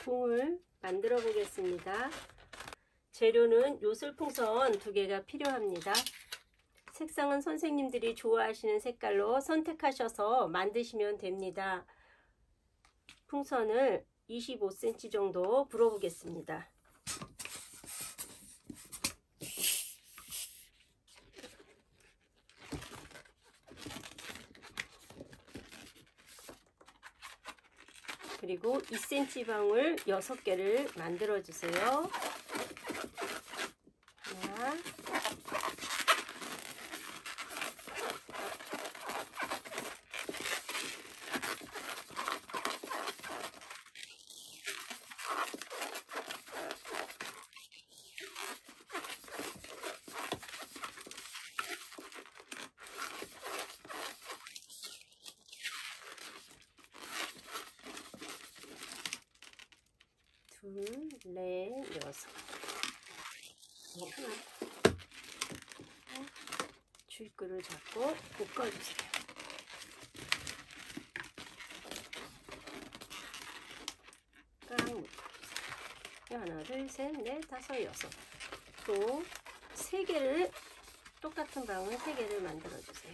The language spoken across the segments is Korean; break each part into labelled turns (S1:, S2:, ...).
S1: 봉을 만들어 보겠습니다. 재료는 요술풍선 2개가 필요합니다. 색상은 선생님들이 좋아하시는 색깔로 선택하셔서 만드시면 됩니다. 풍선을 25cm 정도 불어 보겠습니다. 그리고 2cm 방울 6개를 만들어 주세요. 하나, 둘, 넷, 6. 하나. 주입구를 잡고 묶어주세요. 깡 묶어주세요. 하나, 둘, 셋, 넷, 다섯, 여섯. 또 3개를 똑같은 방울 3개를 만들어주세요.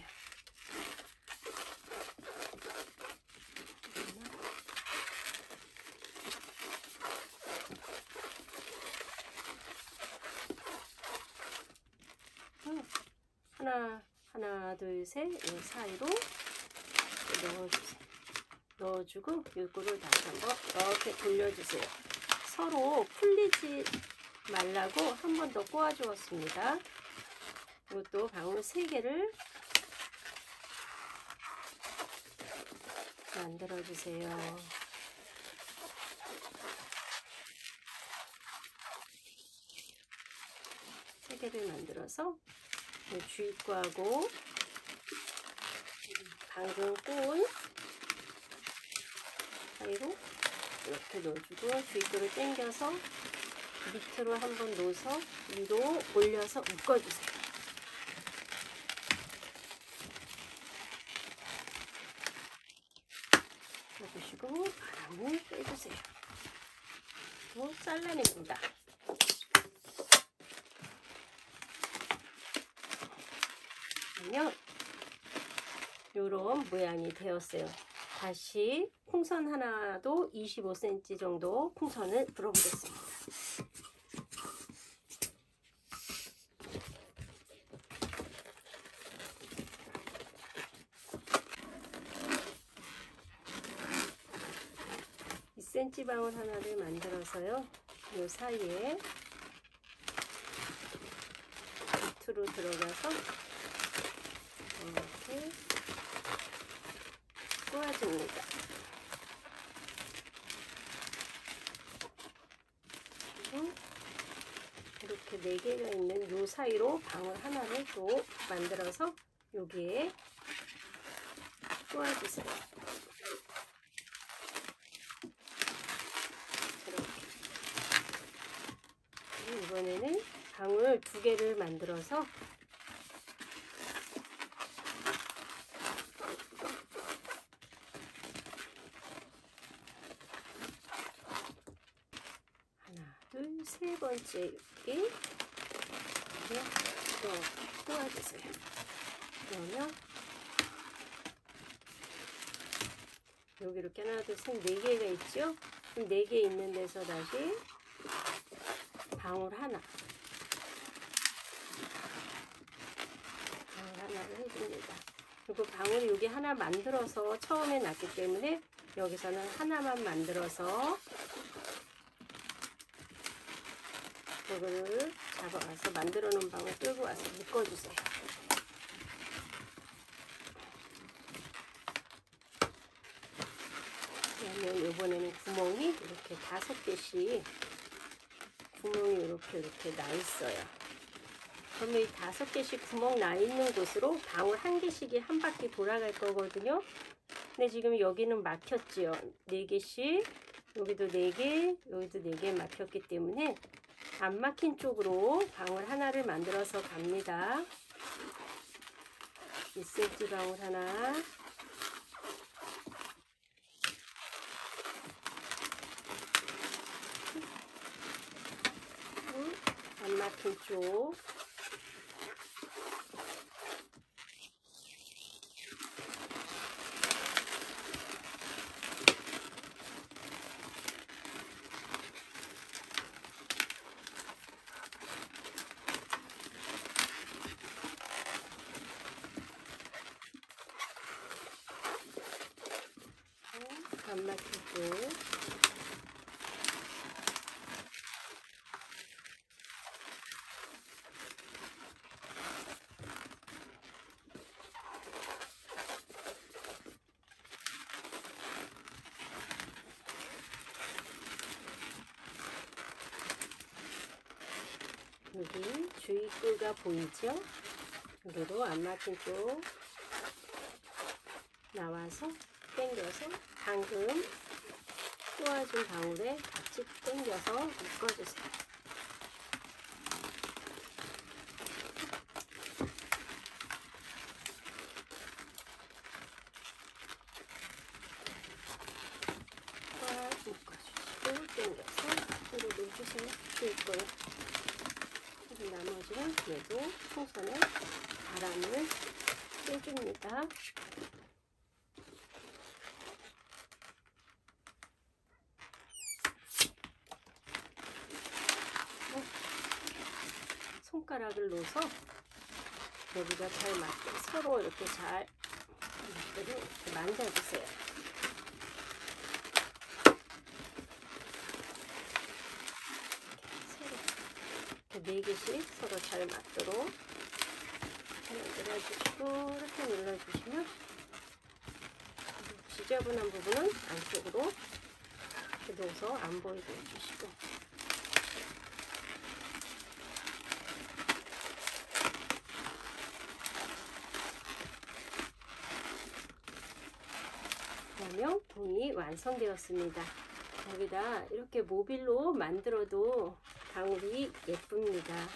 S1: 하나, 둘, 셋, 이 사이로 넣어주세요. 넣어주고 입구를 다시 한번 이렇게 돌려주세요. 서로 풀리지 말라고 한 번 더 꼬아 주었습니다. 이것도 방울 3개를 만들어 주세요. 세 개를 만들어서 주입구하고 방금 꼬은 사이로 이렇게 넣어주고 주입구를 당겨서 밑으로 한번 놓아서 위로 올려서 묶어주세요. 넣어주시고 바람을 빼주세요. 또 잘라냅니다. 그러면 이런 모양이 되었어요. 다시 풍선 하나도 25cm 정도 풍선을 불어보겠습니다. cm 방울 하나를 만들어서요. 이 사이에 밑으로 들어가서 이렇게 꼬아줍니다. 이렇게 4개가 있는 이 사이로 방울 하나를 또 만들어서 여기에 꼬아주세요. 이번에는 방울 2개를 만들어서 하나, 둘, 3번째 여기 꼬아주세요. 그러면 여기 이렇게 하나, 둘, 셋, 4개가 있죠? 그럼 4개 있는 데서 다시 방울 하나를 해줍니다. 그리고 방울이 여기 하나 만들어서 처음에 났기 때문에 여기서는 하나만 만들어서 이거를 잡아와서 만들어 놓은 방울 끌고 와서 묶어주세요. 그러면 이번에는 구멍이 이렇게 5개씩 구멍이 이렇게 나 있어요. 그러면 이 5개씩 구멍 나 있는 곳으로 방울 1개씩이 한 바퀴 돌아갈 거거든요. 근데 지금 여기는 막혔지요. 4개씩, 여기도 4개, 여기도 4개 막혔기 때문에 안 막힌 쪽으로 방울 하나를 만들어서 갑니다. 1cm 방울 하나, 막힌 쪽. 안 막힌 쪽. 여기 주입구가 보이죠? 여기도 안 막힌 쪽 나와서 당겨서 방금 꼬아준 방울에 같이 당겨서 묶어주세요. 꽉 묶어주시고 당겨서 앞으로 놓으시면 될 거예요. 나머지는 얘도 풍선에 바람을 쐬줍니다. 손가락을 놓아서 여기가 잘 맞게 서로 이렇게 잘 이렇게 만져주세요. 네 개씩 서로 잘 맞도록 눌러주시고 이렇게 눌러주시면 지저분한 부분은 안쪽으로 이렇게 넣어서 안 보이게 해주시고 그러면 봉이 완성되었습니다. 여기다 이렇게 모빌로 만들어도 방울이 예쁩니다.